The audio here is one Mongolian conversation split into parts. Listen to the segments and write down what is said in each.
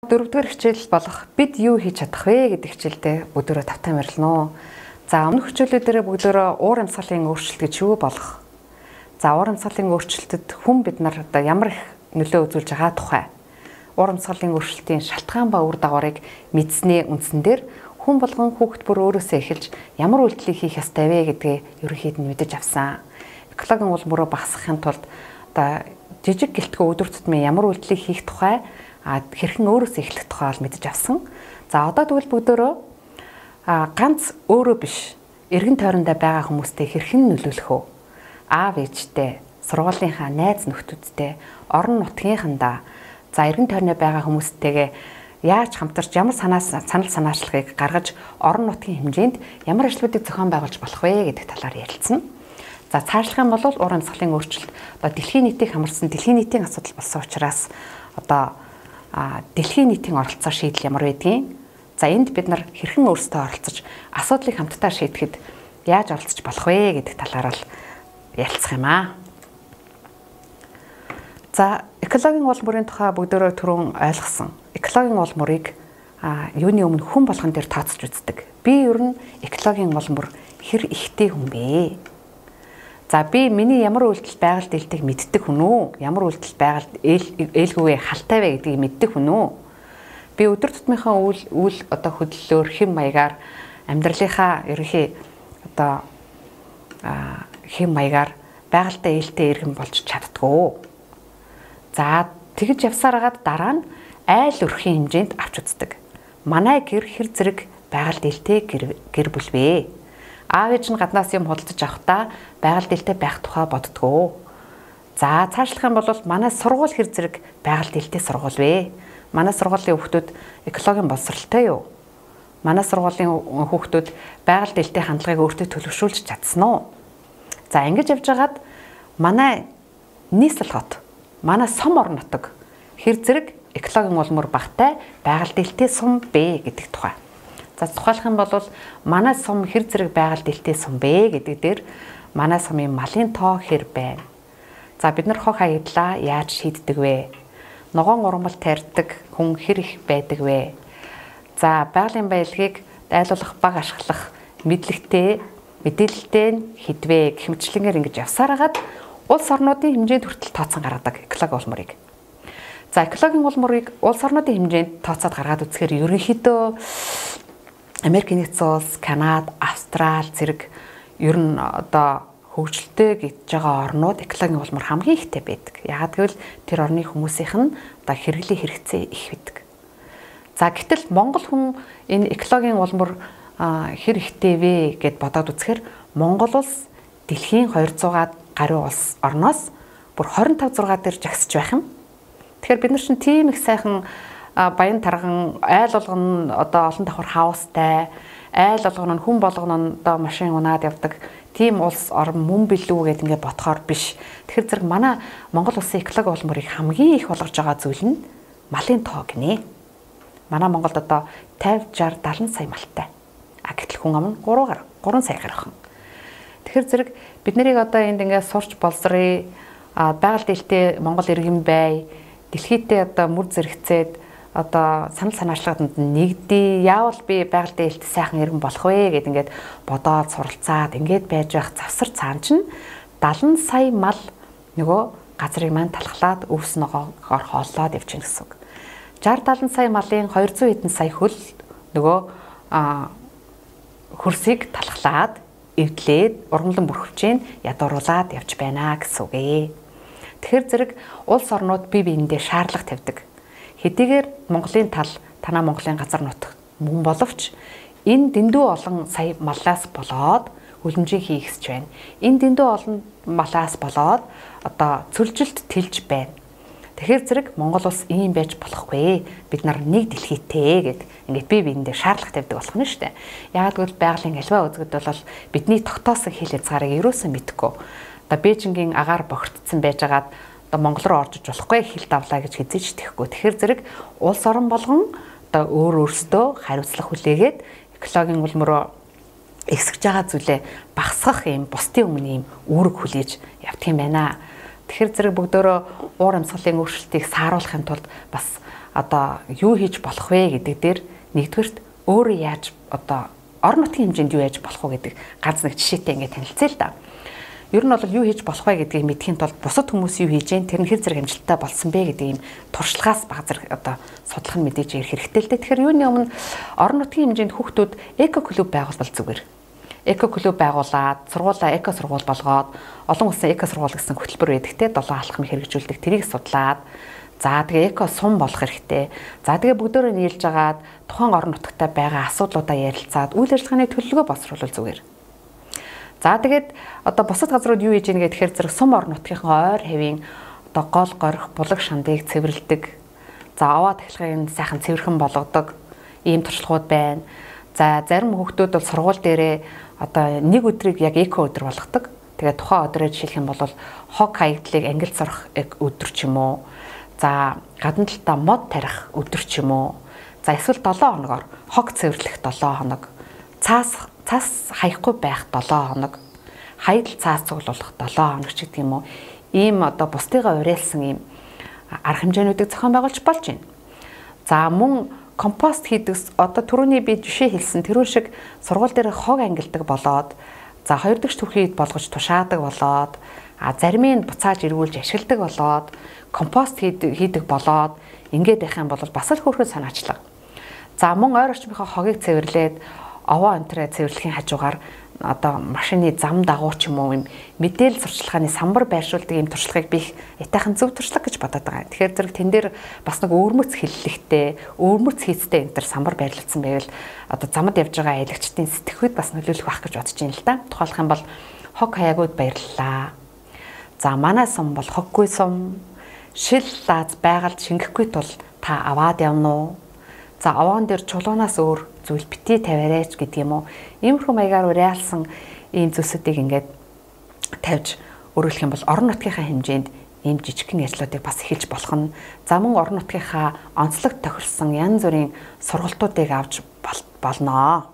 Дөрөвдүгээр хичээл болох бид юу хийж чадах вэ гэдэг хичээлдээ бүгдөө тавтай мэрэлнэ. За өмнөх хичээлүүдээр бүгдөө уур амьсгалын өөрчлөлт гэж юу болох? За уур амьсгалын өөрчлөлтөд хүн бид нар одоо ямар их нөлөө үзүүлж байгаа тухай. Уур амьсгалын өөрчлөлтийн шалтгаан ба үр дагаврыг мэдсэний үндсэн дээр хүн болгон хүүхэд бүр өөрөөсөө эхэлж ямар үйлдэлийг хийх ёстой вэ гэдгээ ерөнхийд нь мэдэж авсан. Экологийн улмөрөө багасгахын тулд одоо жижиг гэлтгөө өдөр тутмын ямар үйлдэлийг хийх тухай хэрхэн өөрөөсөө эхлэх тухай бол мэдэж авсан. За одоо тэгвэл бүгдөө ганц өөрөө биш эргэн тойрондоо байгаа хүмүүстэй хэрхэн нөлөөлөх вэ? Аав ээжтэй, сургуулийнхаа найз нөхдүүдтэй, орон нутгийнхандаа за эргэн тойрны байгаа хүмүүстэйгээ яаж хамтарч ямар санал санаачлагыг гаргаж орон нутгийн хэмжээнд ямар ажлуудыг зохион байгуулж болох вэ гэдэг талаар ярилцсан. За цаашлах юм бол уур амьсгалын өөрчлөлт одоо дэлхийн нийтийг хамарсан дэлхийн нийтийн асуудал болсон учраас одоо дэлхийн нийтийн оролцоо шийдэл ямар байдгийг. За энд бид нар хэрхэн өөрсдөө оролцож асуудлыг хамтдаа шийдэхэд яаж оролцож болох вэ гэдэг талаар л ярилцах юм аа. За экологийн улмөрийн тухай бүгдөө түрүүн ойлгосон. Экологийн улмөрийг юуны өмнө хүн болгон дээр тооцож үздэг. Би ер нь экологийн улмөр хэр ихтэй хүн бэ? За би миний ямар үйлдэл байгальд ээлтийг мэддэг хүн үү? Ямар үйлдэл байгальд ээлгүйгээ халтай вэ гэдгийг мэддэг хүн үү? Би өдөр тутмынхаа үйл одоо хөдлөлөөр хэм маягаар амьдралынхаа ерөнхий одоо хэм маягаар байгальтай ээлтэй иргэн болж чаддгүй. За тэгж явсараад дараа нь айл өрхийн хэмжээнд авч үздэг. Манай гэр хэр зэрэг байгальд ээлтэй гэр бүл вэ? Аав ээж нь гаднаас юм худалдаж авахдаа байгальд ээлтэй байх тухай боддгоо. За цаашлах юм бол манай сургууль хэр зэрэг байгальд ээлтэй сургууль вэ? Манай сургуулийн хүүхдүүд экологийн боловсралтай юу? Манай сургуулийн хүүхдүүд байгальд ээлтэй хандлагыг өөртөө төлөвшүүлж чадсан уу? За ингэж явж хагаад манай нийслэл хот, манай сум орон нутаг хэр зэрэг экологийн улмөр багтай байгальд ээлтэй сум бэ гэдэг тухай. За тухайлах юм бол манай сум хэр зэрэг байгальд ээлтэй сум бэ гэдэг дээр манай сумын малын тоо хэр байна. За бид нар хог хаягдлаа яаж шийддэг вэ? Ногоон ургамал тарьдаг хүн хэр их байдаг вэ? За байгалийн баялагийг дайлуулах баг ашиглах мэдлэгтэй мэдээлэлтэй хэдвэ гэх мэтчлэнгээр ингэж явсараад улс орнуудын хэмжээнд хүртэл тооцсон гаргадаг экологийн улмөрийг. За экологийн улмөрийг улс орнуудын хэмжээнд тооцоод гаргаад үзэхээр ерөнхийдөө Америк нэгдсэн улс, Канада, Австрали зэрэг ер нь одоо хөгжилтэй гэж байгаа орнууд экологийн улмөр хамгийн ихтэй байдаг. Яагаад гэвэл тэр орны хүмүүсийнх нь одоо хэрэглээ хэрэгцээ их байдаг. За гэтэл Монгол хүн энэ экологийн улмөр хэр ихтэй вэ гэд бодоод үзэхээр Монгол улс дэлхийн 200-аад гаруй улс орноос бүр 25-6 дээр жагсаж байх юм. Тэгэхээр бид нар чинь тийм их сайхан баян тарган айл болгон одоо олон давхар хаустай айл болгон нь хүн болгон нь одоо машин унаад явдаг тийм улс орн мөн билүү гэдэг ингээд бодохоор биш. Тэгэхээр зэрэг манай Монгол улсын экологийн улмөрийг хамгийн их болгож байгаа зүйл нь малын тоо гинэ. Манай Монголд одоо 50, 60, 70 сая малтай. Гэтэл хүн ам нь 3 сая гарах. Тэгэхээр зэрэг бид нарыг одоо энд ингээд сурч болсрыг байгальд ээлтэй Монгол иргэн бай дэлхийдээ одоо мөр зэрэгцээд одоо санал санаачлагад нэгдээ яавал би байгальд ээлтэй сайхан иргэн болох вэ гэд ингээд бодоод суралцаад ингээд байж байх завсар цаан чинь 70 сая мал нөгөө газрыг маань талхлаад өвс ногоогоор хооллоод явчихна гэсэн үг. 60-70 сая малын 200 хэдэн сая хөл нөгөө хөрсийг талхлаад эвдлээд ургамлан бүрхвчээн ядууруулаад явж байна гэсэн үг ээ. Тэгэхээр зэрэг улс орнууд бие биендээ шаардлага тавьдаг. Хэдийгээр Монголын тал танаа Монголын газар нутаг мөн боловч энэ дэндүү олон сая малаас болоод хөлмжийг хийгсэж байна. Энэ дэндүү олон малаас болоод одоо цөлжилт тэлж байна. Тэгэхээр зэрэг Монгол улс ийм байж болохгүй. Бид нар нэг дэлхийтэй гэд ингээд бие биендээ шаардлага тавьдаг болох нь шүү дээ. Яагаад гэвэл байгалийн альва үзэгд бол бидний тогтоосон хил хязгаарыг ерөөсөө мэдэхгүй. Одоо Бээжингийн агаар бохирдсон байжгаад Монгол руу орж иж болохгүй хил давлаа гэж хэзээ ч тэхгүй. Тэгэхээр зэрэг улс орон болгон одоо өөрөөсөө хариуцлага хүлээгээд экологийн улмөрөө эсгэж байгаа зүйлээ багасгах юм бусдын өмнө юм үүрэг хүлээж явдаг юм байна. Тэгэхээр зэрэг бүгдөө уур амьсгалын өөрчлөлтийг сааруулахын тулд бас одоо юу хийж болох вэ гэдэг дээр нэгдүгээрт өөрөө яаж одоо орон нутгийн хэмжээнд юу яаж болох вэ гэдэг ганц нэг жишээтэй ингээд танилцъя л да. Ер нь бол юу хийж болох вэ гэдгийг мэдхийн тулд бусад хүмүүс юу хийж гэн тэр нь хэр зэрэг амжилттай болсон бэ гэдэг ийм туршлагаас баг зэрэг одоо судлах нь мэдээж ирэх хэрэгтэй л дээ. Тэгэхээр юуны өмнө орон нутгийн хэмжээнд хүүхдүүд эко клуб байгуулбал зүгээр. Эко клуб байгуулад, сургуулаа эко сургууль болгоод, олон улсын эко сургууль гэсэн хөтөлбөр байдаг те 7 алхам хэрэгжүүлдэг тэрийг судлаад, за тэгээ эко сум болох хэрэгтэй. За тэгээ бүгдөө нийлж агаад тухайн орон нутагтай байгаа асуудлуудаа ярилцаад үйл ажиллагааны төлөвлөгөө боловсруулах зүгээр. За тэгээд одоо бусад газрууд юу хийж ийн гэхээр зэрэг сум орон нутгийнхаа ойр хэвийн одоо гол горих, булаг шандыг цэвэрлэдэг. За аваад ахилгын сайхан цэвэрхэн болгодог ийм туршлагууд байна. За зарим хүүхдүүд бол сургууль дээрээ одоо нэг өдрийг яг эко өдөр болгодог. Тэгээд тухайн өдрөө жишээлх юм бол хог хаягдлыг ангилж сурах өдөр ч юм уу. За гадна талдаа мод тарих өдөр ч юм уу. За эсвэл 7 хоногор хог цэвэрлэх 7 хоног. Цаас хаяхгүй байх 7 хоног. Хаягдл цаас цуглуулах 7 хоног ч гэдэг юм уу. Ийм одоо бусдыгаа уриалсан ийм арга хэмжээнүүдийг зохион байгуулж болж байна. За мөн компост хийдэг одоо түрүүний би жишээ хэлсэн тэрүүн шиг сургууль дээр хог ангилдаг болоод за 2 дахь түвхийд болгож тушаадаг болоод заримыг буцааж эргүүлж ашигладаг болоод компост хийдэг болоод ингээд байх юм бол бас л хөөрхөн санаачлага. За мөн ойр орчмынхаа хогийг цэвэрлээд овоо онтроо цэвэрлэхийн хажуугаар одоо машины зам дагуу ч юм уу юм мэдээлэл сурчлагын самбар байршуулдаг юм туршлагыг би их ятайхан зөв туршлага гэж бодоод байгаа. Тэгэхээр зэрэг тэн дээр бас нэг өөрмөц хиллэгтэй, өөрмөц хийцтэй энэ төр самбар байрлуулсан байвал одоо замд явж байгаа аялагчдын сэтгэхүйд бас нөлөөлөх байх гэж бодож байна л да. Тухайлх юм бол хог хаягууд баярлалаа. За манай сум бол хоггүй сум. Шил лааз байгальд шингэхгүй тул та аваад явна уу? За овоон дээр чулуунаас өөр зүйл битгий тавиарайч гэдэг юм уу. Иймэрхүү маягаар уриалсан ийм зүйлсүүдийг ингээд тавьж өргөлөх юм бол орон нутгийнхаа хэмжээнд ийм жижигхэн ажлуудыг бас эхэлж болох нь. За мөн орон нутгийнхаа онцлог тохирсон янз бүрийн сургалтуудыг авч болноо.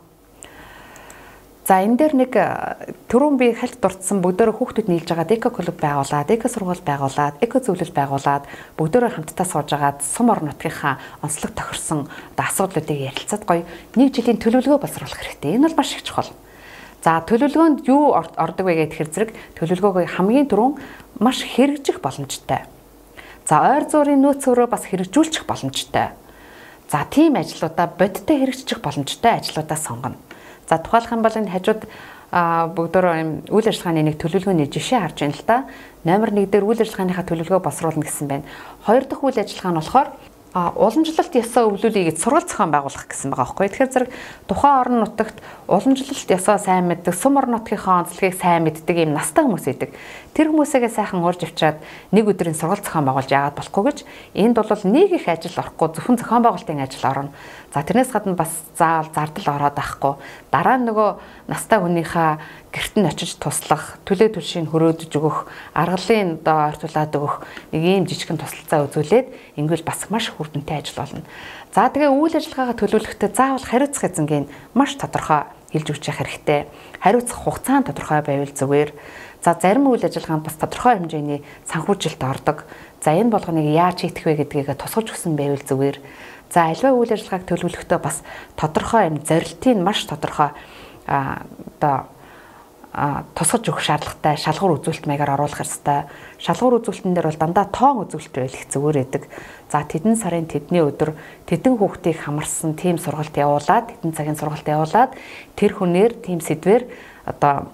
За энэ дээр нэг түрүүн би хальт дурдсан бүгдөө хүүхдүүд нийлж агаад эко клуб байгуулад, эко сургууль байгуулад, эко зөвлөл байгуулад бүгдөө хамтдаа сууж агаад сум орон нутгийнхаа онцлог тохирсон асуудлуудыг ярилцаад гоё нэг жилийн төлөвлөгөө боловсруулах хэрэгтэй. Энэ бол маш их чухал. За төлөвлөгөөнд юу ордог вэ гэхээр зэрэг төлөвлөгөөгөө хамгийн түрүүн маш хэрэгжих боломжтой. За ойр зуурын нөөцөөрөө бас хэрэгжүүлчих боломжтой. За тийм ажлуудаа бодиттой хэрэгжих боломжтой ажлуудаа сонгоно. За тухайлх юм бол энэ хажууд бүгдөө юм үйл ажиллагааны нэг төлөвлөгөөний жишээ харж байна л да. Номер 1 дээр үйл ажиллагааныхаа төлөвлөгөө боловсруулна гэсэн байна. 2 дахь үйл ажиллагаа нь болохоор уламжлалт ёсоо өвлүүлэгийг сургалт зохион байгуулах гэсэн байгаа байхгүй. Тэгэхээр зэрэг тухайн орон нутагт уламжлалт ёсоо сайн мэддэг, сум орон нутгийнхаа онцлогийг сайн мэддэг ийм настай хүмүүс идэг. Тэр хүмүүсээгээ сайхан урьж авчираад нэг өдрийн сургалт зохион байгуулж яагаад болохгүй гэж энд бол нэг их ажил орохгүй зөвхөн зохион байгуулалтын ажил орно. За тэрнээс гадна бас заавал зардал ороод байхгүй. Дараа нь нөгөө настай хүнийхээ гэрт нь очиж туслах, төлөө төлшийг хөрөөдөж өгөх, аргалын одоо ойртуулад өгөх нэг ийм жижигхэн тусалцаа үзүүлээд ингэвэл бас маш хүрдэнтэй ажил болно. За тэгээ үйл ажиллагаагаа төлөвлөхдөө заавал хариуцах эзэнгийн маш тодорхой хэлж өгч явах хэрэгтэй. Хариуцах хугацаа нь тодорхой байвал зүгээр. За зарим үйл ажиллагаанд бас тодорхой хэмжээний санхүүжилт ордог. За энэ болгоныг яаж хийх вэ гэдгийг тусгаж өгсөн байвал зүгээр. За альва үйл ажиллагааг төлөвлөхдөө бас тодорхой юм зорилтын маш тодорхой одоо тусгаж өгөх шаардлагатай шалгуур үзүүлэлт маягаар оруулах ёстой. Шалгуур үзүүлэлтэн дээр бол дандаа тоон үзүүлэлт байх зүгээр байдаг. За тэдэн сарын тэдний өдөр тэдэн хүүхдийг хамарсан тийм сургалт явуулаад, тэдэн цагийн сургалт явуулаад тэр хүнээр тийм сэдвэр одоо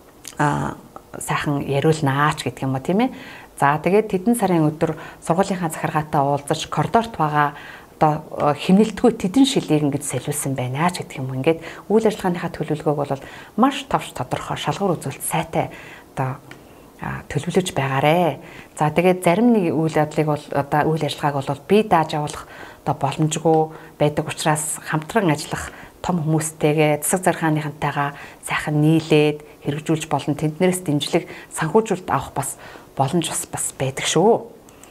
сайхан яриулнаач гэдэг юм уу тийм ээ. За тэгээд тэдэн сарын өдөр сургуулийнхаа захиргаатай уулзаж коридорт байгаа одоо хэмнэлтгүй тэдэн шилийг ингэж солиулсан байна ч гэдэг юм. Ингээд үйл ажиллагааныхаа төлөвлөгөөг бол маш товч тодорхой шалгуур үзүүлэлт сайтай одоо төлөвлөж байгаарэ. За тэгээд зарим нэг үйл явдлыг бол одоо үйл ажиллагааг бол бие дааж явуулах одоо боломжгүй байдаг учраас хамтран ажиллах том хүмүүстэйгээ засаг зархааныхантайгаа сайхан нийлээд хэрэгжүүлж болон тэднээс дэмжлэг санхүүжүүлэлт авах бас боломж бас байдаг шүү.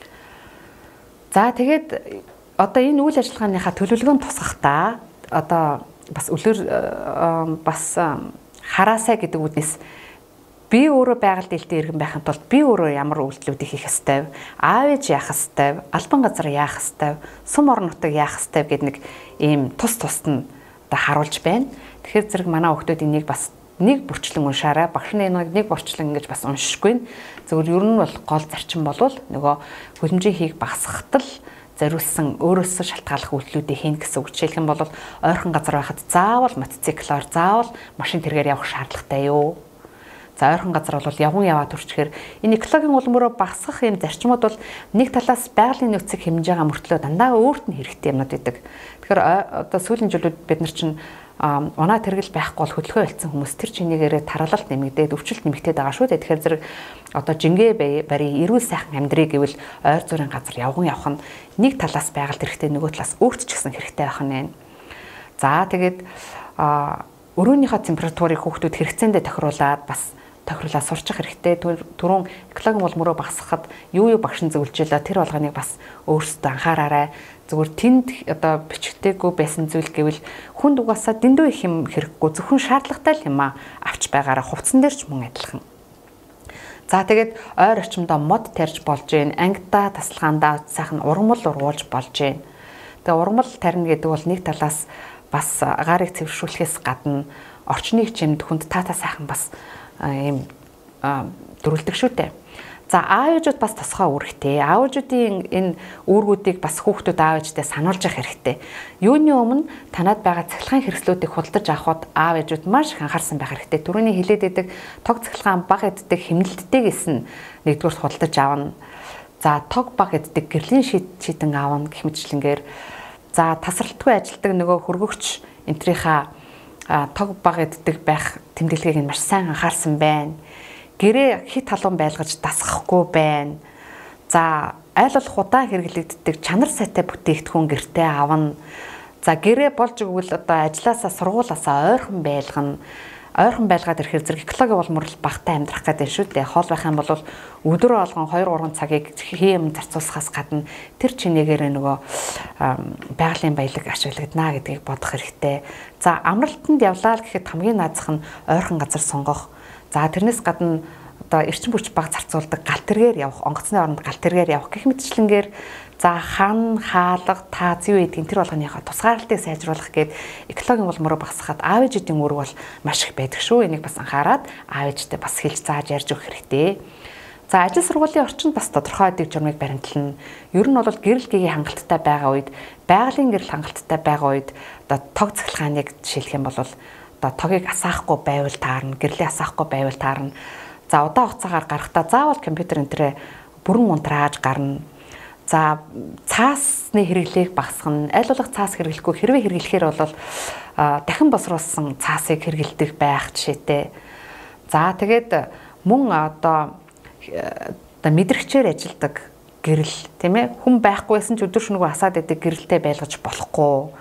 За тэгээд одоо энэ үйл ажиллагааныхаа төлөвлөгөөнд тусгахдаа одоо бас үлгэр бас хараасаа гэдэг үгнээс би өөрөө байгаль дэлхийн иргэн байхын тулд би өөрөө ямар үйлдэлүүдийг хийх ёстой вэ? Аав ээж яах ёстой вэ? Албан газар яах ёстой вэ? Сум орон нутаг яах ёстой вэ гэдэг нэг ийм тус тусад нь одоо харуулж байна. Тэгэхээр зэрэг манай хүүхдүүд энийг бас нэг бүрчлэн уншаарай. Багш нь энийг нэг бүрчлэн ингэж бас уншихгүй. Зөвхөн ер нь бол гол зарчим болвол нөгөө хөлмжийн хийг багасгахад л зориулсан өөрөөсөө шалтгааллах үйлдэлүүдийг хийн гэсэн үг. Жишээлх юм бол ойрхон газар байхад заавал мотоциклоор заавал машин тэргээр явах шаардлагатай юу? За ойрхон газар бол явган яваад төрчихээр энэ экологийн улмөрөө багасгах юм зарчмууд бол нэг талаас байгалийн нөхцөлийг хэмжиж байгаа мөртлөө дандаа өөрт нь хэрэгтэй юмнууд байдаг. Тэгэхээр одоо сүүлийн жилүүд бид нар чинь унаа тэргэл байхгүй бол хөдөлгөөн хэлсэн хүмүүс тэр чинийгээрээ тархалт нэмэгдээд өвчлөлт нэмэгдээд байгаа шүү дээ. Тэгэхээр зэрэг одоо жингээ барь эрүүл сайхан амьдрий гэвэл ойр зүрийн газар явган явах нь нэг талаас байгаль хэрэгтэй, нөгөө талаас өөрт ч гэсэн хэрэгтэй байх нь. За тэгээд өрөөнийхөө температурыг хүүхдүүд хэрэгцээндээ тохируулаад сурчих хэрэгтэй. Түрүүн экологийн улмөрөө багасгахад юу багш нь зөвлөж байлаа тэр болгоныг бас өөрсдөө анхаараарай. Зүгээр тэнд одоо бичгтээгүй байсан зүйл гэвэл хүнд угаасаа дэндүү их юм хэрэггүй зөвхөн шаардлагатай л юм авч байгаараа хувцсан дээр ч мөн адилхан. За тэгээд ойр орчимдоо мод тарьж болж гин, ангидаа тасалгаандаа сайхан ургамал ургуулж болж гин. Тэгээ ургамал тарина гэдэг бол нэг талаас бас агаарыг цэвэршүүлэхээс гадна орчныг чимд хүнд таатаа сайхан бас ийм дөрүлдэг шүү дээ. За аав ээжүүд бас тосгоо үүрэгтэй. Аав ээжүүдийн энэ үүргүүдийг бас хүүхдүүд аав ээжтэй сануулж явах хэрэгтэй. Юуны өмнө танад байгаа цахилгаан хэрэгслүүдийг худалдаж авахд аав ээжүүд маш их анхаарсан байх хэрэгтэй. Түрүүний хэлээд байдаг тог цахилгаан бага эддэг хэмнэлттэйгээс нь нэгдүгээр худалдаж авна. За тог бага эддэг гэрлийн шийдэн авна гэх мэтчлэнгээр за тасралтгүй ажилдаг нөгөө хөргөгч энтрийнхаа тог бага эддэг байх тэмдэглэгийг нь маш сайн анхаарсан байна. Гэрээ хит халуун байлгаж дасгахгүй байна. За айл болох удаан хэрэглэгддэг чанар сайтай бүтээгдэхүүн гэртээ авна. За гэрээ болж өгвөл одоо ажилласаа сургуулаасаа ойрхон байлгана. Ойрхон байлгаад ирэхээр зэрэг экологийн улмуурал багтаа амьдрах гэдэг шүү дээ. Хоол байх юм бол өдөрөө олгон 2-3 цагийг хийм зарцуулахаас гадна тэр чинээгээр нөгөө байгалийн баялаг ашиглагдана гэдгийг бодох хэрэгтэй. За амралтанд явлаа л гэхэд хамгийн наазах нь ойрхон газар сонгох. За тэрнээс гадна одоо эрчим хүч бага зарцуулдаг гал тэргээр явах, онгоцны оронд гал тэргээр явах гэх мэтчлэнгээр за хан, хаалга, тааз юу гэдгийг тэр болгоныхоо тусгаарлалтыг сайжруулах гээд экологийн улмөрөө багасгахад аав ээжүүдийн үүрэг бол маш их байдаг шүү. Энийг бас анхаарад аав ээжтэй бас хэлж зааж ярьж өгөх хэрэгтэй. За ажил сургуулийн орчинд бас тодорхой дэг журмыг баримтлана. Ер нь бол гэрэл гээгийн хангалттай байгаа үед, байгалийн гэрэл хангалттай байгаа үед одоо тог цахилгааныг жишээлх юм бол одоо тогийг асаахгүй байвал таарна, гэрлээ асаахгүй байвал таарна. За удаан хугацаагаар гарахтаа заавал компьютер энтрээ бүрэн унтрааж гарна. За цаасны хэрэглээг багасгана. Аль болох цаас хэрэглэхгүй хэрвээ хэрэглэхээр бол дахин босруулсан цаасыг хэрэглэдэг байх жишээтэй. За тэгээд мөн одоо мэдрэгчээр ажилдаг гэрэл тийм ээ хүн байхгүйсэн ч өдөр шөнөгүй асаад байдаг гэрэлтэй байлгаж болохгүй.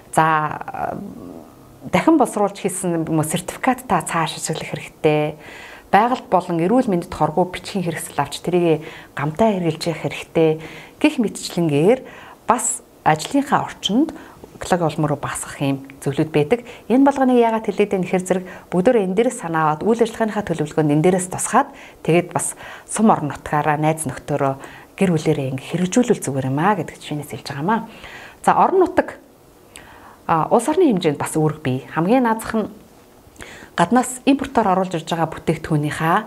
За дахин босруулж хийсэн сертификаттай цааш ашиглах хэрэгтэй. Байгальд болон эрүүл мэндэд хоргүй бичгийн хэрэгсэл авч тэрийг гамтай хэрэгжилж явах хэрэгтэй. Гэх мэтчлэнгээр бас ажлынхаа орчинд экологийн улмөрөө багасгах юм зөвлөд байдаг. Энэ болгоныг яагаад хэлээд байна гэхээр зэрэг бүгдөө энэ дээрээс санаа аваад үйл ажиллагааныхаа төлөвлөгөөнд энэ дээрээс тусгаад тэгээд бас сум орон нутгаараа найз нөхдөөрөө гэр бүлэрээ ингэ хэрэгжүүлвэл зүгээр юм аа гэдэг чинээс хэлж байгаамаа. За орон нутаг улс орны хэмжээнд бас үүрэг бий. Хамгийн наазах нь гаднаас импортоор оруулж ирж байгаа бүтээгдэхүүнийхаа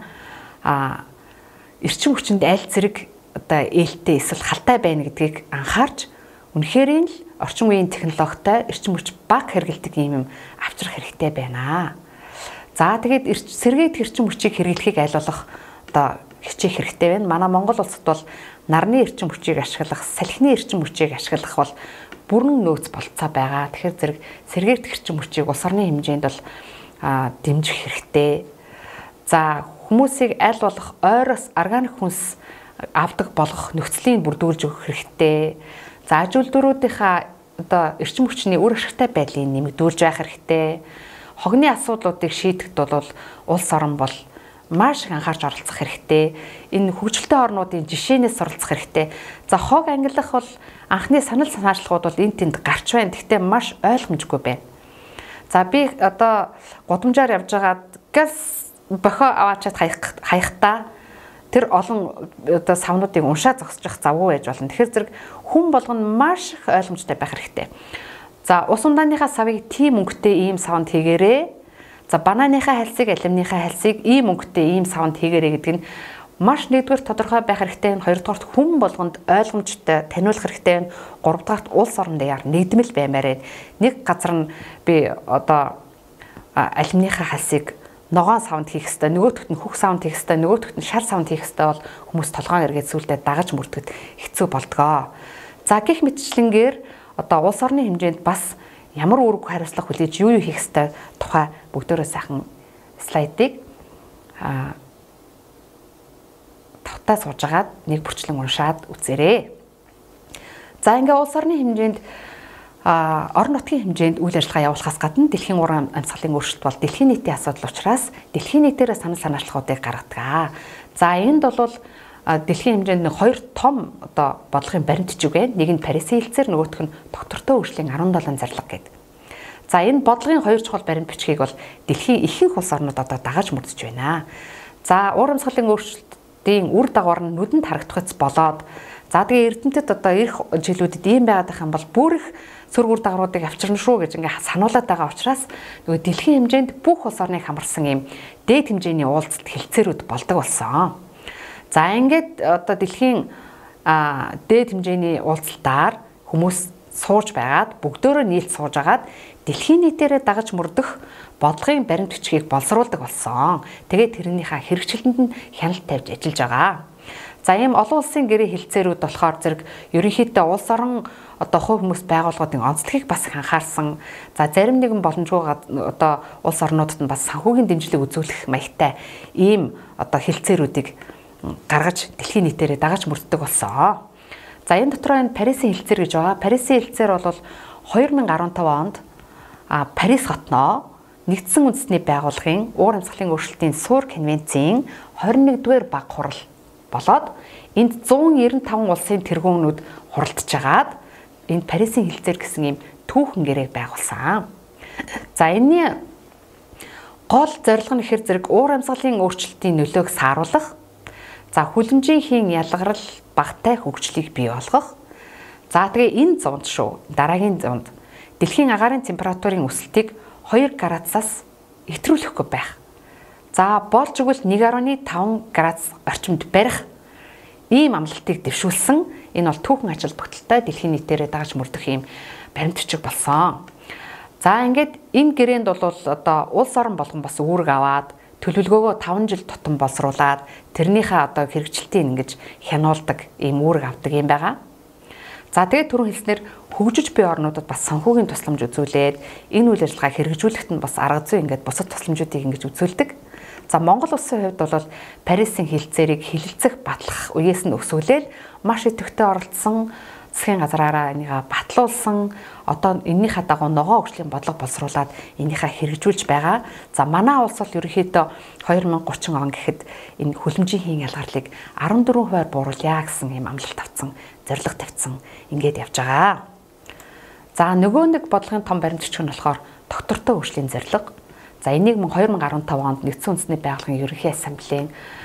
эрчим хүчинд аль зэрэг одоо ээлтэй эсвэл халтай байна гэдгийг анхаарч үнэхээр л орчин үеийн технологитой эрчим хүч бага хэрэгэлдэг юм авчрах хэрэгтэй байна. За тэгээд сэргээд эрчим хүчийг хэрэглэхийг аль болох одоо хичээх хэрэгтэй байна. Манай Монгол улсад бол нарны эрчим хүчийг ашиглах, салхины эрчим хүчийг ашиглах бол бүрэн нөөц болцоо байгаа. Тэгэхээр зэрэг сэргээд эрчим хүчийг улс орны хэмжээнд бол дэмжих хэрэгтэй. За хүмүүсийг аль болох ойроос органик хүнс авдаг болгох нөхцөлийг бүрдүүлж өгөх хэрэгтэй. За аж үйлдвэрүүдийнхаа одоо эрчим хүчний үр ашигтай байдлыг нэмэгдүүлж байх хэрэгтэй. Хогны асуудлуудыг шийдэхэд бол улс орн бол маш их анхаарч оролцох хэрэгтэй. Энэ хөгжилтэй орнуудын жишээнээс суралцах хэрэгтэй. За хог ангилах бол анхны санал санаачлалууд бол энд тэнд гарч байна. Гэхдээ маш ойлгомжгүй байна. За би одоо гудамжаар явж байгаад газ бохоо аваачаад хаяхтаа тэр олон оо савнуудыг уншаа зогсчих завгүй байж болно. Тэгэхээр зэрэг хүн болгоно маш их ойлгомжтой байх хэрэгтэй. За ус ундааныхаа савыг тийм өнгөтэй ийм савнд хийгээрээ. За бананыхаа хальсыг, алюминыхаа хальсыг ийм өнгөтэй ийм савнд хийгээрээ гэдэг нь маш нэгдүгээр тодорхой байх хэрэгтэй. Хоёрдугаарт хүн болгонд ойлгомжтой таниулах хэрэгтэй. Гуравдугаарт улс орон даяар нэгдмэл баймаар. Нэг газар нь би одоо алюминыхаа хальсыг ногоон савнд хийх хэвээр, нөгөөдөгт нь хөх савнд хийх хэвээр, нөгөөдөгт нь шар савнд хийх хэвээр бол хүмүүс толгоон эргээд сүулдэ дагаж мөрдөхөд хэцүү болдгоо. За гэх мэтчлэнгээр одоо улс орны хэмжээнд бас ямар үүрэг хариуцлага хүлээж юу хийх хэвээр тухай бүгдөө сайхан слайдыг тавтаа сууж агаад нэг бүрчлэн уншаад үзээрэй. За ингээ улс орны хэмжээнд орон нутгийн хэмжээнд үйл ажиллагаа явуулахаас гадна дэлхийн уран амьсгалын өөрчлөлт бол дэлхийн нийтийн асуудал учраас дэлхийн нийтээр санал санаачлалуудыг гаргадаг. За энд бол дэлхийн хэмжээнд хоёр том одоо бодлогын баримт бичиг байна. Нэг нь Парисын хэлцээр, нөгөөх нь доктортой хөгжлийн 17 зарлага гэдэг. За энэ бодлогын хоёр чухал баримт бичгийг бол дэлхийн ихэнх улс орнууд одоо дагаж мөрдөж байна. За уран амьсгалын өөрчлөлтийн үр дагавар нь нүдэнд харагдахц болоод за тэгээ эрдэмтэд одоо эх жилүүдэд ийм байгаад байх юм бол бүр их сөргүр дагавруудыг авчирна шүү гэж ингээ сануулад байгаа учраас нөгөө дэлхийн хэмжээнд бүх улс орныг хамарсан ийм дээд хэмжээний уулзалт хэлцээрүүд болдог болсон. За ингээд одоо дэлхийн дээд хэмжээний уулзалтаар хүмүүс сууж байгаад бүгдөө нийлж сууж агаад дэлхийн нийтээрээ дагаж мөрдөх бодлогын баримт бичгийг боловсруулдаг болсон. Тэгээд тэрнийхээ хэрэгжилтэнд нь хяналт тавьж ажиллаж байгаа. За ийм олон улсын гэрээ хэлцээрүүд болохоор зэрэг ерөнхийдөө улс орон одоо хувь хүмүүс байгууллагуудын онцлогийг бас анхаарсан. За зарим нэгэн боломжгүй одоо улс орнуудад нь бас санхүүгийн дэмжлэг үзүүлэх маягтай ийм одоо хэлцээрүүдийг гаргаж дэлхийн нийтээрээ дагаж мөрддөг болсон. За энэ дотор энэ Парисын хэлцээр гэж байгаа. Парисын хэлцээр бол 2015 онд Парис хотноо нэгдсэн үндэсний байгууллагын уур амьсгалын өөрчлөлтийн СУР конвенцийн 21-р баг хурал болоод энд 195 улсын тэргүүнүүд хуралдаж агаад энэ Парисын хэлцээр гэсэн ийм түүхэн гэрээг байгуулсан. За энэний гол зорилго нь ихээр зэрэг уур амьсгалын өөрчлөлтийн нөлөөг сааруулах, за хүлэмжийн ялгарл багтай хөгжлийг бий болгох. За тэгээ энэ зуунд шүү. Дараагийн зуунд дэлхийн агаарын температурын өсөлтийг 2 градусаас хэтрүүлэхгүй байх. За болж игэл 1.5 градус орчимд барих ийм амлалтыг дэвшүүлсэн. Энэ бол түүхэн ажил бүтэлтэй дэлхийн нийтээрээ дагаж мөрдөх ийм баримт бичиг болсон. За ингээд энэ гэрээнд бол одоо улс орон болгон бас үүрэг аваад төлөвлөгөөгөө 5 жил тутам боловсруулад тэрнийхээ одоо хэрэгжилтийг ингэж хянуулдаг ийм үүрэг авдаг юм байгаа. За тэгээд түрүүн хэлснээр хөгжиж буй орнуудад бас санхүүгийн тусламж үзүүлээд энэ үйл ажиллагааг хэрэгжүүлэхэд нь бас арга зүй ингээд бусад тусламжуудыг ингэж үзүүлдэг. За Монгол улсын хувьд бол Парисын хэлцээрийг хилэлцэх батлах үеэс нь өсвөлээл маш идэвхтэй оролцсон, засгийн газраараа энийгээ батлуулсан, одоо энэнийхээ дагуу ногоон хөгжлийн бодлого боловсруулад энийхээ хэрэгжүүлж байгаа. За манай улс бол ерөнхийдөө 2030 он гэхэд энэ хүлэмжийн ялгарлыг 14% бууруулъя гэсэн ийм амлалт авсан, зорилго тавьсан ингээд явж байгаа. За нөгөө нэг бодлогын том баримт бичиг нь болохоор доктортой хөгжлийн зорилго. За энийг 2015 онд нэгдсэн үндэсний байгууллагын ерөнхий ассамблеийн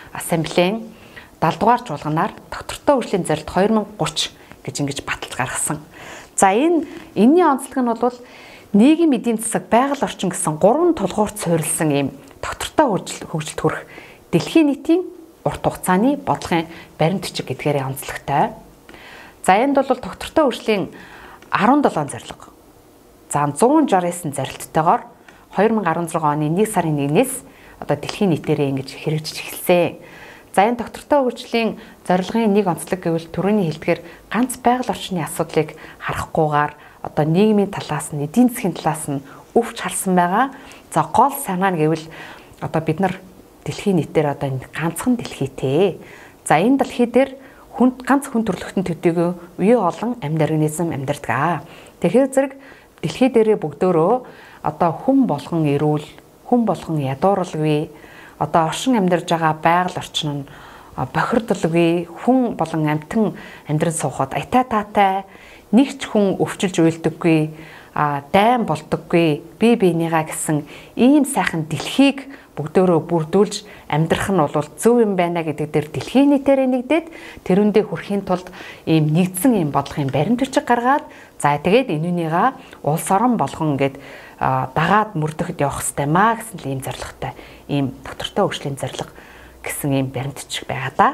70 дугаар чуулганаар доктортой хөгжлийн зорилго 2030 гэж ингэж баталж гаргасан. За энэний онцлог нь бол нийгэм эдийн засаг, байгаль орчин гэсэн 3 тулгуурт суурилсан ийм доктортой хөгжилд хүрэх дэлхийн нийтийн урт хугацааны бодлогын баримт бичиг гэдгээрээ онцлогтой. За энд бол доктортой хөгжлийн 17 зорилго. За 169 зорилттойгоор 2016 оны 1 сарын 1-ээс одоо дэлхийн нийтээрээ ингэж хэрэгжиж эхэлсэн. За энэ доктортой хөгжлийн зорилгын нэг онцлог гэвэл түрүүний хэлдгээр ганц байгаль орчны асуудлыг харахгүйгээр одоо нийгмийн талаас нь, эдийн засгийн талаас нь өвч харсан байгаа. За гол санаа нь гэвэл одоо бид нар дэлхийн нийтээр одоо энэ ганцхан дэлхийтэй. За энэ дэлхий дээр ганц хүн төрөлхтөн төдийгүй үе олон амьд организм амьдардаг. Тэгэхээр зэрэг дэлхий дээрээ бүгдөөрөө одоо хүн болгон эрүүл, хүн болгон ядууралгүй, одоо оршин амьдарж байгаа байгаль орчин нь бохирдолгүй, хүн болон амьтан амьдран суухад аятай таатай, нэг ч хүн өвчилж уйлдаггүй, дайн болдоггүй, бие биенийгаа гэсэн ийм сайхан дэлхийг бүгдөө бүрдүүлж амьдрах нь бол зөв юм байна гэдэг дээр дэлхийн нийтээр нэгдээд тэрүүндээ хүрэхийн тулд ийм нэгдсэн ийм бодлогын баримт бичиг гаргаад за тэгээд энүүнийга улс орон болгон ингээд дагаад мөрдөхөд явах хэрэгтэй маа гэсэн ийм зорилготой ийм доктортой хөгжлийн зорилго гэсэн ийм баримт бичиг байгаа да.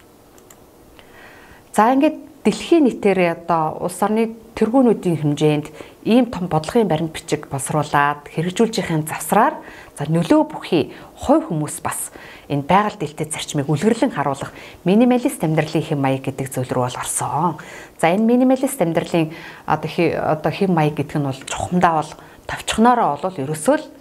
За ингээд дэлхийн нийтээр одоо улс орны тэргүүнүүдийн хэмжээнд ийм том бодлогын баримт бичиг боловсруулад хэрэгжүүлжийн завсраар за нөлөө бүхий хувь хүмүүс бас энэ байгаль дэлхийд зарчмыг үлгэрлэн харуулах минималист амьдралын хэм маяг гэдэг зүйл рүү бол орсон. За энэ минималист амьдралын одоо хэм маяг гэдэг нь бол чухамдаа бол товчхоноороо бол ерөөсөө л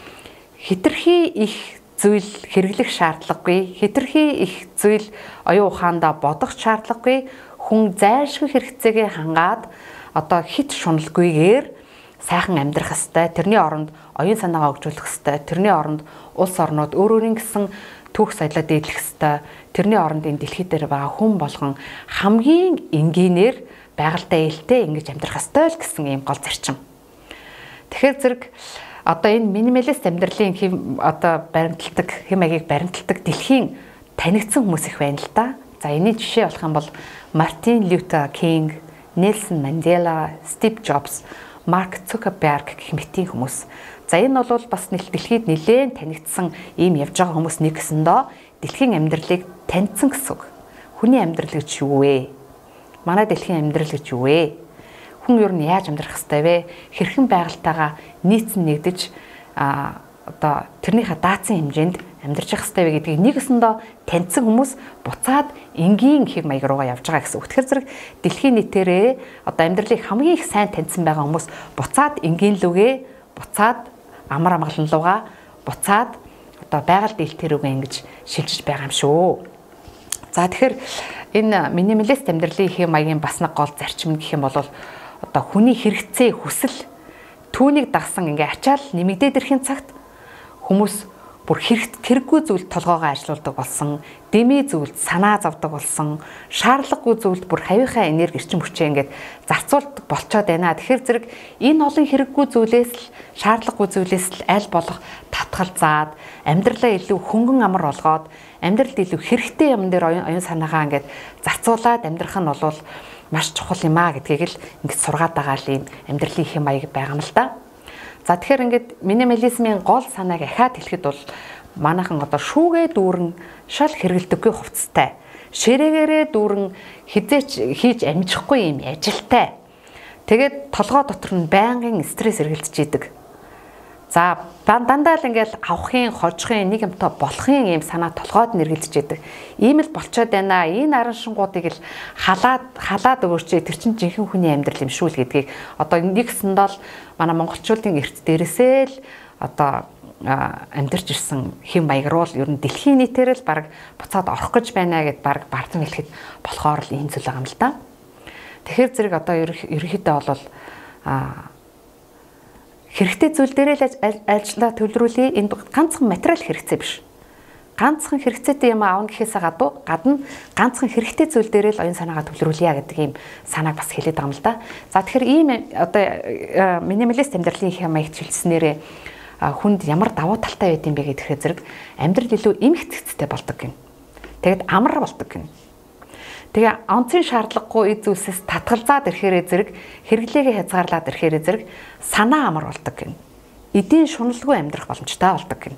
хитрхи их зүйл хэрэглэх шаардлагагүй, хитрхи их зүйл оюун ухаандаа бодох шаардлагагүй, хүн зайлшгүй хэрэгцээгээ хангаад одоо хит шуналгүйгээр сайхан амьдрах ёстой. Тэрний оронд оюун санаагаа хөгжүүлэх ёстой. Тэрний оронд улс орнууд өөрөөрийн гэсэн түүх соёлоо дээдлэх ёстой. Тэрний оронд энэ дэлхий дээр байгаа хүн болгон хамгийн энгийнээр байгальтай ээлтэй ингэж амьдрах ёстой л гэсэн ийм гол зарчим. Тэгэхээр зэрэг одоо энэ минималист амьдралын баримталдаг хэм маягийг баримталдаг дэлхийн танигдсан хүмүүс их байна л да. За энэний жишээ болох юм бол Мартин Лютер Кинг, Нельсон Мандела, Стив Джобс, Марк Цукерберг гэх мэтийн хүмүүс. За энэ бол бас дэлхийд нэлээд танигдсан ийм явж байгаа хүмүүс нэг гэсэндөө дэлхийн амьдралыг таньсан гэсэн үг. Хүний амьдрал гэж юу вэ? Манай дэлхийн амьдрал гэж юу вэ? Хүн ер нь яаж амьдрах ёстой вэ? Хэрхэн байгальтайгаа нийцэн нэгдэж одоо тэрнийхээ даацсан хэмжээнд амьдарч явах ёстой вэ гэдгийг нэгэсэндээ таньсан хүмүүс буцаад энгийн хэм маяг руугаа явж байгаа гэсэн үг. Тэгэхээр зэрэг дэлхийн нийтээрээ одоо амьдралыг хамгийн их сайн таньсан байгаа хүмүүс буцаад энгийн лүгээ, буцаад амар амгалан луугаа, буцаад одоо байгаль дэлхий рүүгээ ингэж шилжиж байгаа юм шүү. За тэгэхээр энэ минималист амьдралын хэм маягийн бас нэг гол зарчим гэх юм бол одоо хүний хэрэгцээ, хүсэл түүнийг дагсан ингээ ачаал нэмэгдээд ирэхин цагт хүмүүс бүр хэрэггүй зүйлд толгоогоо ажилуулдаг болсон, дэмий зүйлд санаа зовдөг болсон, шаардлагагүй зүйлд бүр хавийнхаа энерги эрчим хүчээ ингээд зарцуулдаг болчоод байна. Тэгэхээр зэрэг энэ олон хэрэггүй зүйлээс л шаардлагагүй зүйлээс л аль болох татгалзаад амьдралаа илүү хөнгөн амар болгоод амьдралд илүү хэрэгтэй юм дээр оюун санаагаа ингээд зарцуулаад амьдрах нь бол маш чухал юм а гэдгийг л ингээд сургаад байгаа л юм амьдралын хэм маяг байгаа юм л да. За тэгэхээр ингээд минимализмын гол санааг ахаад хэлэхэд бол манайхан одоо шүүгээ дүүрэн шал хэрэгэлдэггүй хувцастай, ширээгээрээ дүүрэн хизээч хийж амжихгүй юм ажилтай. Тэгээд толгой дотор нь байнгын стресс эргэлдэж идэг. За дандаа л ингээл авахын, хожихын, нэг юмтай болохын юм санаа толгойд нэргэлдэж идэг. Ийм л болчоод байна. Энэ аран шингуудыг л халаад өгөөч. Тэр чинь жинхэнэ хүний амьдрал юм шүү л гэдгийг одоо нэгсэнд л манай монголчуудын эрт дээрээсээ л одоо амьдарч ирсэн хэм маяг руу л ер нь дэлхийн нийтээр л баг буцаад орох гэж байна гэд баг бардам хэлэхэд болохоор л ийм зүйл байгаа юм л да. Тэгэхээр зэрэг одоо ерөнхийдөө бол хэрэгтэй зүйл дээрээ л ажиллаа төвлөрүүлээ. Энэ ганцхан материал хэрэгцээ биш. Ганцхан хэрэгцээтэй юм аавна гэхээс гадна ганцхан хэрэгтэй зүйл дээрээ л оюун санаагаа төвлөрүүлье гэдэг ийм санааг бас хэлээд байгаа юм л да. За тэгэхээр ийм одоо минималист амьдралын хэм маягт хэлснээрээ хүнд ямар давуу талтай байд юм бэ гэхээр зэрэг амьдрал илүү эмхцэгцтэй болдог гин. Тэгэд амар болдог гин. Тэгээ онцгийн шаардлагагүй эд зүйлсээс татгалзаад ирэхээрээ зэрэг хэрэглээгээ хязгаарлаад ирэхээрээ зэрэг санаа амар болдог гин. Эдийн шуналгүй амьдрах боломжтой болдог гин.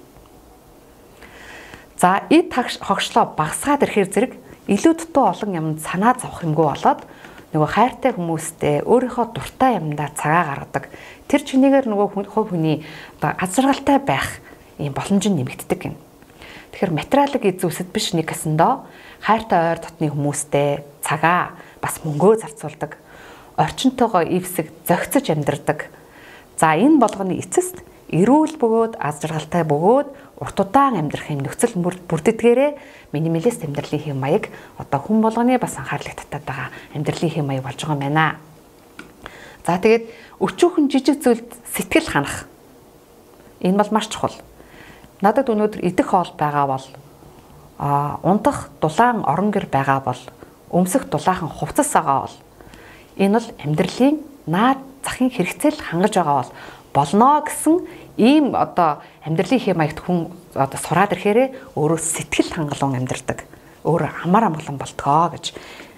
За эд хогшлоо багасгаад ирэхээр зэрэг илүү дутуу олон юмд санаа зовох юмгүй болоод нөгөө хайртай хүмүүстэй өөрийнхөө дуртай юмдаа цагаа гаргадаг. Тэр чинээгээр нөгөө хувь хүний одоо аз жаргалтай байх ийм боломж нь нэмэгддэг гин. Тэгэхээр материалыг эд зүйлсэд биш нэг гэсэндөө хайртай ойр дотны хүмүүстэй цагаа бас мөнгөө зарцуулдаг. Орчинтойгоо ивсэг зохицож амьдардаг. За энэ болгоны эцэст эрүүл бөгөөд аз жаргалтай бөгөөд урт удаан амьдрах юм нөхцөл бүрддгээрээ минималист амьдралын хэм маяг одоо хүн болгоны бас анхаарлыг татаад байгаа амьдралын хэм маяг болж байгаа юм байна. За тэгээд өчүүхэн жижиг зүйлд сэтгэл ханах. Энэ бол маш чухал. Надад өнөөдөр идэх хоол байгаа бол унтах дулаан орон гэр байгаа бол өмсөх дулаахан хувцас байгаа бол энэ бол амьдралын наад захын хэрэгцээл хангаж байгаа бол болно гэсэн ийм одоо амьдралын хэм маягт хүн одоо сураад ирэхээр өөрөө сэтгэл хангалуун амьдрдаг. Өөр амар амгалан болтгоо гэж.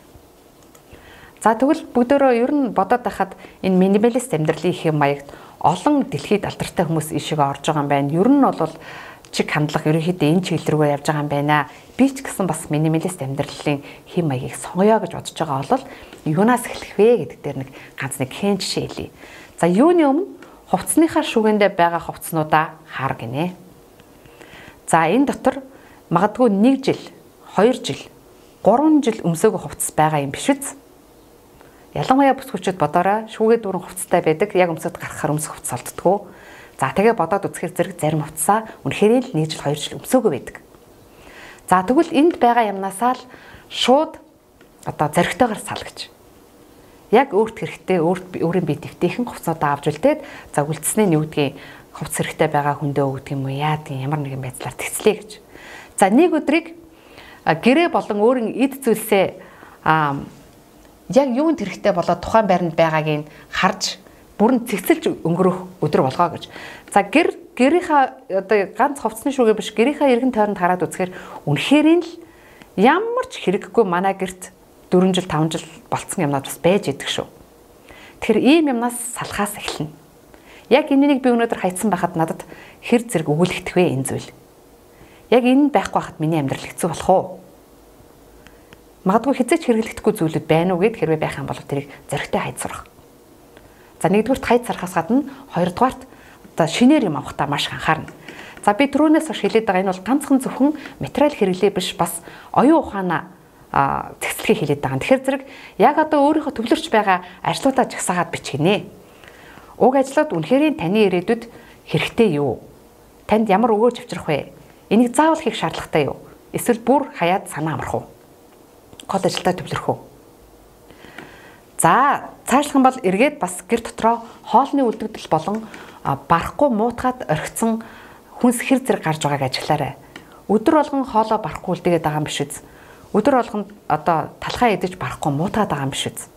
За тэгвэл бүгдөө ер нь бодоод байхад энэ минималист амьдралын хэм маягт олон дэлхийд алдартай хүмүүс ийшээ орж байгаа юм байна. Ер нь бол чиг хандлага ерөнхийдөө энэ чиглэл рүү явж байгаа юм байна. Би ч гэсэн бас минималист амьдралын хэм маягийг сонгоё гэж бодож байгаа бол юунаас эхлэх вэ гэдэг дээр нэг ганц нэг хэн жишээ хэлье. За юуны өмнө хувцсныхаа шүүгэндээ байгаа хувцснуудаа хар гинэ. За энэ дотор магадгүй 1 жил, 2 жил, 3 жил өмсөөгөө хувцас байгаа юм биш үз? Ялангуяа бүсгүүчүүд бодоорой шүүгээ дүүрэн хувцастай байдаг. Яг өмсөд гарахаар өмсөх хувцас олддгоо. За тэгээ бодоод үзэхээр зэрэг зарим хувцасаа үнэхээр л 1 жил, 2 жил өмсөөгөө байдаг. За тэгвэл энд байгаа юмнасаа л шууд одоо зоригтойгоор сал гэж. Яг өөрт хэрэгтэй, өөрийн бие дэвтэйхэн хувцсуудаа авч үлдээд за үлдснээ нь юу гэдгийг хувцас хэрэгтэй байгаа хүндээ өгдөг юм уу, яадаг ямар нэгэн байдлаар тэгслээ гэж. За нэг өдрийг гэрээ болон өөрийн эд зүйлсээ яг юунд хэрэгтэй болоод тухайн байранд байгааг нь харж бүрэн цэгцэлж өнгөрөх өдөр болгоо гэж. За гэрийнхаа одоо ганц хувцсны шүүгээ биш гэрийнхаа эргэн тойронд хараад үзэхээр үнэхээр л ямар ч хэрэггүй манай гэрт 4 жил 5 жил болцсон юмнууд бас байж идэг шүү. Тэгэхээр ийм юмнаас салхаас эхэлнэ. Яг энэнийг би өнөөдөр хайцсан байхад надад хэр зэрэг өгүүлэгдэх вэ энэ зүйл. Яг энэ байхгүй байхад миний амьдрал хэцүү болох уу? Магадгүй хязгаарч хэрэглэгдэхгүй зүйлүүд байна уу гэд хэрвээ байх юм бол тэрийг зоригтой хайц сурах. За нэгдүгürt хайц сарахаас гадна хоёрдугаарт одоо шинээр юм авахтаа маш анхаарна. За би түрүүнээс хойш хэлээд байгаа энэ бол ганцхан зөвхөн материал хэрэглээ биш бас оюун ухаанаа цэгцлэхийг хэлээд байгаа. Тэгэхээр зэрэг яг одоо өөрийнхөө төвлөрч байгаа ажлуудаа жагсаагаад бичгэнэ. Уг ажлууд үнэхээр таны ирээдүйд хэрэгтэй юу? Танд ямар өгөөж авчрах вэ? Энийг заавал хийх шаардлагатай юу? Эсвэл бүр хаяад санаа амрах уу? Гол ажилдаа төвлөрөх үү? За, цаашлах юм бол эргээд бас гэр дотроо хоолны үлдэгдэл болон барахгүй муутгаад орхицсан хүнс хэр зэрэг гарч байгааг ажиглаарай. Өдөр болгон хоолоо барахгүй үлдээгээд байгаа юм биш үз? Өдөр болгон одоо талхаа идэж барахгүй муутаад байгаа юм биш үз?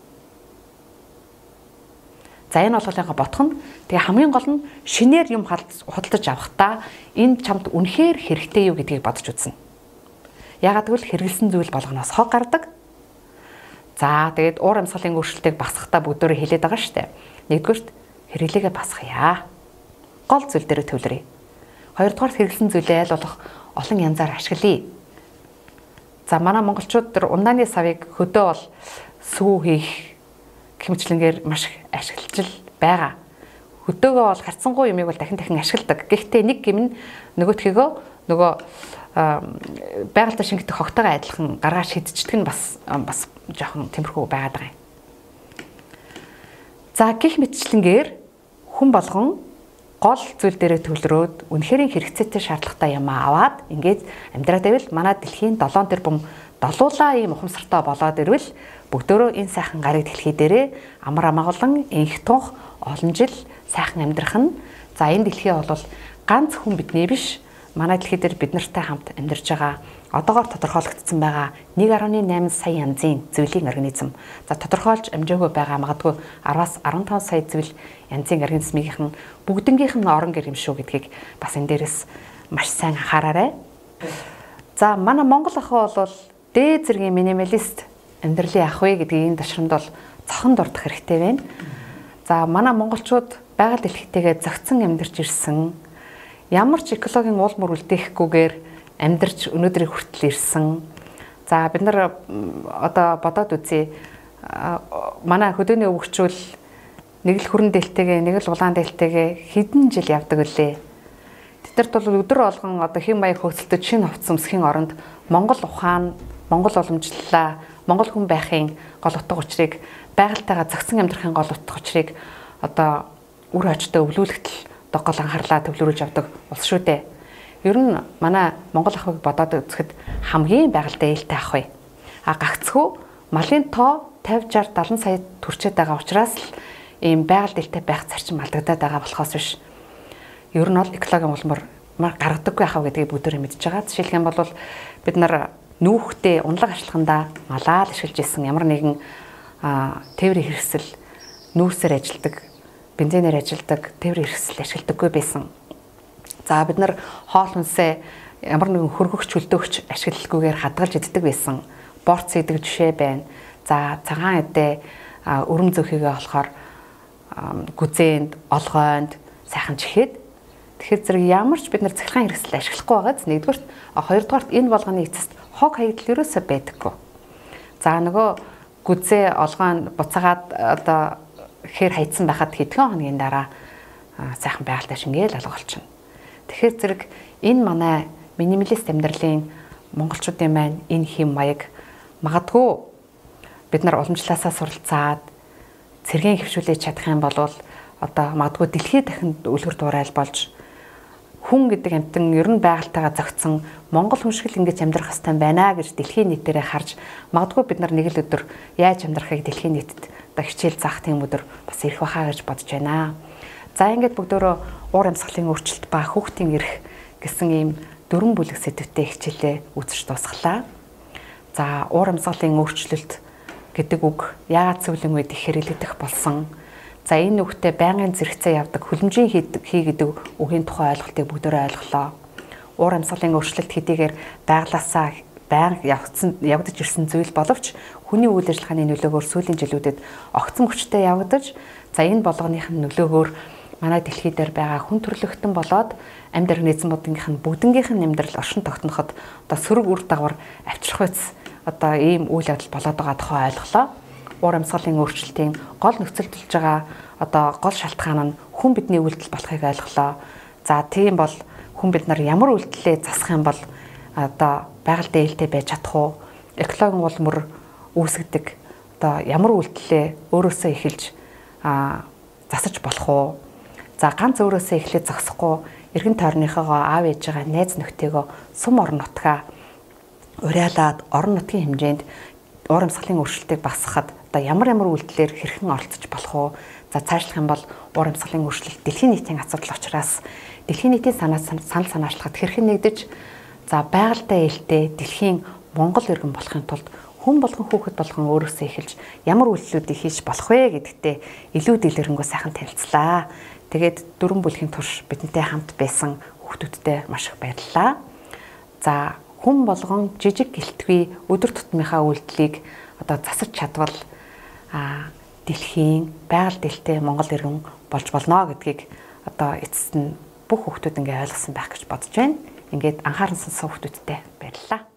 За энэ болгоомжоо ботох нь тэгээ хамгийн гол нь шинээр юм худалдаж авахдаа энэ чамд үнэхээр хэрэгтэй юу гэдгийг бодож үзнэ. Ягаад гэвэл хэрэгэлсэн зүйл болгоноос хог гардаг. За тэгээд уур амьсгалын өөрчлөлтийг басгахдаа бүгдөө хэлээд байгаа шүү дээ. Нэгдүгürt хэрэглээгээ басгая. Гол зүйл дээр төвлөрье. Хоёрдугаар хэрэгэлсэн зүйлээ аль болох олон янзаар ашиглая. За манай монголчууд тэр ундааны савыг хөдөө бол сүү хийх хэмжлэнгээр маш их ашиглаж байгаа. Хөдөөгөө бол харцсангуй юмыг бол дахин ашигладаг. Гэхдээ нэг гим нь нөгөөтхийгөө нөгөө байгальтай шингэдэг хогтойгоо адилхан гаргаа шидчихдэг нь бас жоохон тэмэрхүү байгаад байгаа юм. За гих мэтчлэнгээр хүн болгон гол зүйл дээрээ төвлөрөөд үнэхээр хэрэгцээтэй шаардлагатай юм аваад ингээд амьдраад байвал манай дэлхийн 7 тэрбум долуулаа ийм ухамсартай болоод ирвэл бүгдөө энэ сайхан гарыг дэлхий дээрээ амар амгалан инх тунх олон жил сайхан амьдрах нь за энэ дэлхий бол ганц хүн бидний биш манай дэлхий дээр бид нартай хамт амьдарч байгаа одоогоор тодорхойлогдсон байгаа 1.8 сая янзын зөвлийн организм. За тодорхойлж амжаагүй байгаа магадгүй 10-аас 15 сая зөвл янзын организмынх нь бүгднгийнх нь орон гэр юм шүү гэдгийг бас энэ дээрээс маш сайн анхаараарай. За манай Монгол ах бол дээд зэргийн минималист амьдралын ах вэ гэдгийг энэ ташрамд бол цохон дурдах хэрэгтэй байна. За манай монголчууд байгаль дэлхийтэйгээ зохицон амьдарч ирсэн. Ямар ч экологийн уул мөр үлдээхгүйгээр амьдарч өнөөдрийг хүртэл ирсэн. За бид нар одоо бодоод үзье. Манай хөдөөний өвөгчүүл нэг л хүрэн дээлтэйгээ, нэг л улаан дээлтэйгээ хэдэн жил явдаг үлээ. Тэднэрт бол өдөр болгон одоо хэм маяг хөөцөлдөж шинэ хувцас өмсөхийн оронд Монгол ухаан, Монгол уламжлалаа, Монгол хүн байхын гол утга учирыг, байгальтайгаа зохицон амьдрахын гол утга учирыг одоо үр хойчтой өвлүүлэгтэл гол анхаарлаа төвлөрүүлж авдаг улс шүү дээ. Ер нь манай Монгол ахыг бодоод үзэхэд хамгийн байгальтай ээлтэй ах вэ. Гагцхүү малын тоо 50, 60, 70 сая төрчээд байгаа учраас л ийм байгаль дэлтэй байх зарчим алдагдаад байгаа болохоос биш. Ер нь бол экологийн улмар гаргадаггүй ахав гэдгийг бүгдөө мэдж байгаа. Жишээлх юм бол бид нар нүүхтэй унлаг ашиглахандаа малаад ашиглаж исэн ямар нэгэн тээврийн хэрэгсэл нүүрсээр ажилдаг бензинээр ажилдаг, тээврийн хэрэгсэл ашигладаггүй байсан. За бид нар хоол хүнсээ ямар нэгэн хөргөгч хөлдөөгч ашигладаггүйгээр хадгалж иддэг байсан. Борц идэх жишээ байна. За цагаан эдээ өрөм зөөхийгээ болохоор гүзээнд, олгойнд сайхан чихээд тэгэхээр зэрэг ямар ч бид нар цахилгаан хэрэгсэл ашиглахгүй байгааз нэгдүгürt хоёрдугаарт энэ болгоны эцэст хог хаягдал ерөөсөө байдаггүй. За нөгөө гүзээ олгойн буцаагаад одоо хэр хайцсан байхад хэдхэн хоногийн дараа сайхан байгальтай шингээл алга болчихно. Тэгэхээр зэрэг энэ манай минималист амьдралын монголчуудын маань энэ хэм маяг магадгүй бид нар уламжлалаасаа суралцаад цэргийн хөвшүүлж чадах юм бол одоо магадгүй дэлхийд дахинд үлгэр дуурайл болж хүн гэдэг амтан ер нь байгальтайгаа зөгцсөн монгол хүн шиг л ингэж амьдрах хэвээр байна гэж дэлхийн нийтээрээ харж магадгүй бид нар нэг л өдөр яаж амьдрахыг дэлхийн нийтэд одоо хичээл заах тийм өдөр бас ирэх байхаа гэж бодож байна. За ингээд бүгдөө уур амьсгалын өөрчлөлт ба хүүхдийн эрх гэсэн ийм 4 бүлэг сэдвтэй хичээлээ үзэж дуусглаа. За уур амьсгалын өөрчлөлт гэдэг үг яагаад сүүлийн үед их хэрэглэгдэх болсон. За энэ үгтэй байнгын зэрэгцээ явдаг хөлмжийн хий гэдэг үгийн тухай ойлголтыг бүгдөө ойлголоо. Уур амьсгалын өөрчлөлт хэдийгээр байглаасаа байнга явагдаж ирсэн зүйл боловч хүний үйл ажиллагааны нөлөөгөөр сүүлийн жилүүдэд огцом хүчтэй явагдаж за энэ болгоных нь нөлөөгөөр манай дэлхий дээр байгаа хүн төрлөختөн болоод амьд организмуудынх нь бүгднгийнх нь амьдрал оршин тогтноход одоо сөрөг үр дагавар авчрах үс одоо ийм үйл явдал болоод байгаа тухай ойлголоо. Уур амьсгалын өөрчлөлтийн гол нөхцөлдөж байгаа одоо гол шалтгаан нь хүн бидний үйлдэл болохыг ойлголоо. За тийм бол хүн бид нар ямар үйлдэлээ засах юм бол одоо байгаль дээлтэй байж чадах уу? Экологийн улмөр үүсгдэг одоо ямар үйлдэлээ өөрөөсөө эхэлж засаж болох уу? За ганц өөрөөсөө эхлээд зогсохгүй эргэн тойрныхоо аав ээжигээ найз нөхдөөгөө сум орон нутгаа уриалаад орон нутгийн хэмжээнд уур амьсгалын өөрчлөлтийг багасгахад одоо ямар үйлдэлээр хэрхэн оролцож болох уу? За цаашлах юм бол уур амьсгалын өөрчлөлт дэлхийн нийтийн асуудал учраас дэлхийн нийтийн санал санаачлахад хэрхэн нэгдэж за байгальтай ээлтэй дэлхийн Монгол иргэн болохын тулд хүн болгон хүүхэд болгон өөрөөсөө эхэлж ямар үйлдэлүүдийг хийж болох вэ гэдэгтээ илүү дэлгэрэнгүй сайхан танилцлаа. Тэгээд 4 бүлгийн турш бидэнтэй хамт байсан хүүхдүүдтэй маш их баярлалаа. За хүн болгон жижиг гэлтгүй өдөр тутмынхаа үйлдэлийг одоо засаж чадвал дэлхийн байгаль дэлтэй Монгол иргэн болж болно гэдгийг одоо эцэст нь бүх хүүхдүүд ингээ ойлгосон байх гэж бодож байна. Ингээд анхааран сонссон хүүхдүүдтэй баярлалаа.